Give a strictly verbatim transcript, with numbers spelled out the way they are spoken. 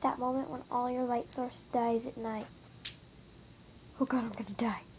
that moment when all your light source dies at night. Oh god, I'm gonna die.